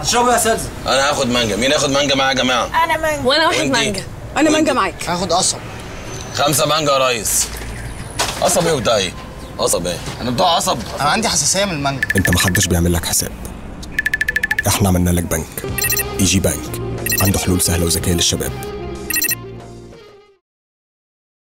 هتشربوا يا اساتذه؟ انا هاخد مانجا. مين هياخد مانجا معايا يا جماعه؟ انا مانجا. وانا واحد مانجا. انا مانجا معاك. هاخد قصب. 5 مانجا يا ريس. قصب ايه وبتاع ايه؟ قصب ايه؟ انا بتوع قصب. انا عندي حساسيه من المانجا. انت محدش بيعمل لك حساب. احنا عملنا لك بنك. ايجي بنك عنده حلول سهله وذكيه للشباب.